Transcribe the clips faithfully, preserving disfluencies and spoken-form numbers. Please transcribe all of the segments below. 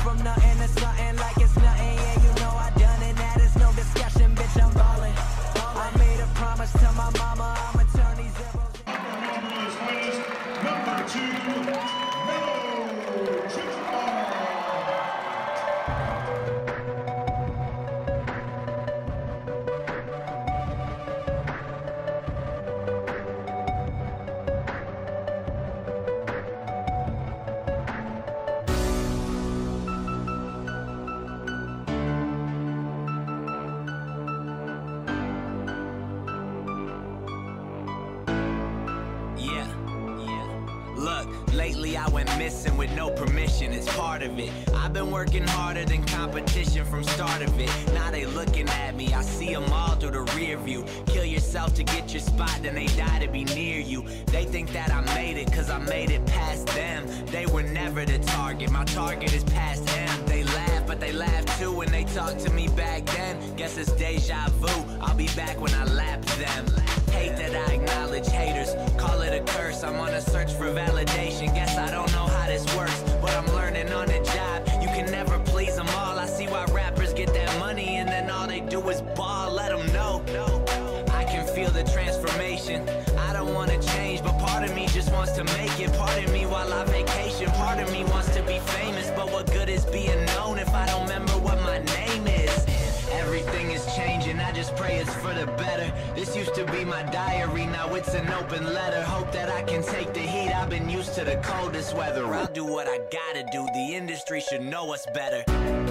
from nothing to something like it's nothing. Yeah, you know I done it, that is no discussion, bitch, I'm ballin'. I made a promise to my mama, I'ma turn these zeros. Number two, Melo Chittimar. Look, lately I went missing with no permission, it's part of it. I've been working harder than competition from start of it. Now they looking at me, I see them all through the rear view. Kill yourself to get your spot, then they die to be near you. They think that I made it, cause I made it past them. They were never the target, my target is past them. They laugh, but they laugh too when they talk to me back then. Guess it's deja vu, I'll be back when I lap them. Hate that I acknowledge haters, call it a curse. I'm on a search for validation, guess I don't know how this works, but I'm learning on the job. You can never please them all. I see why rappers get that money and then all they do is ball. Let them know I can feel the transformation. I don't want to change, but part of me just wants to make it. Part of me while I vacation, part of me wants to be famous. But what good is being known if I don't remember what my name is? Everything is changing, I just pray it's for the better. This used to be my diary, now it's an open letter. Hope that I can take the heat, I've been used to the coldest weather. I'll do what I gotta do, the industry should know us better.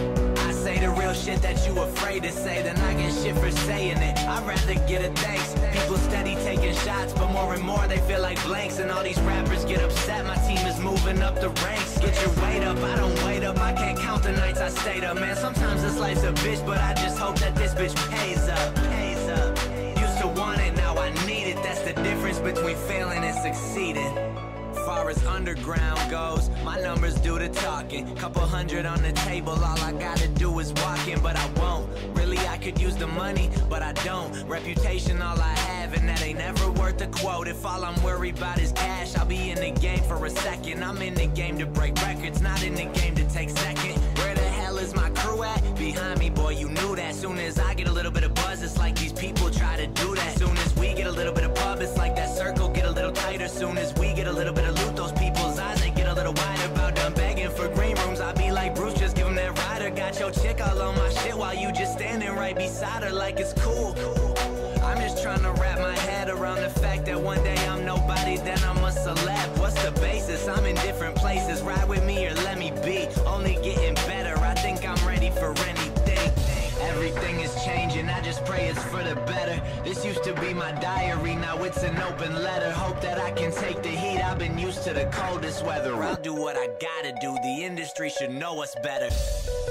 I say the real shit that you afraid to say, then I get shit for saying it. I'd rather get a thanks. People steady taking shots, but more and more they feel like blanks. And all these rappers get upset, my team is moving up the ranks. Get your weight up, I don't wait up, I can't count the nights I stayed up. Man, sometimes this life's a bitch, but I just hope that this bitch pays up, pays up. Used to want it, now I need it. That's the difference between failing and succeeding. Far as underground goes, my numbers do the talking. Couple hundred on the table, all I gotta do is walk in, but I won't. Really, I could use the money, but I don't. Reputation all I have, and that ain't never worth a quote. If all I'm worried about is cash, I'll be in the game for a second. I'm in the game to break records, not in the game to take second. Where the hell is my crew at? Behind me, boy, you knew that. Soon as I get a little bit of buzz, it's like these people try to do that. Soon as we get a little bit of pub, it's like that circle get a little tighter. Soon as we get a little bit of loot, those people's eyes, they get a little wider. About done begging for green rooms, I be like Bruce, just give him that rider. Got your chick all on my shit while you just standing right beside her like it's cool. I'm just trying to wrap my head around the fact that one day I'm nobody, then I'm a celeb. What's the basis? I'm in different places, ride with me or let me be. Only getting better, I think I'm ready for anything. Everything is changing, I just pray it's for the better. This used to be my diary, now it's an open letter. Hope that I can take the heat, I've been used to the coldest weather. I'll do what I gotta do, the industry should know us better.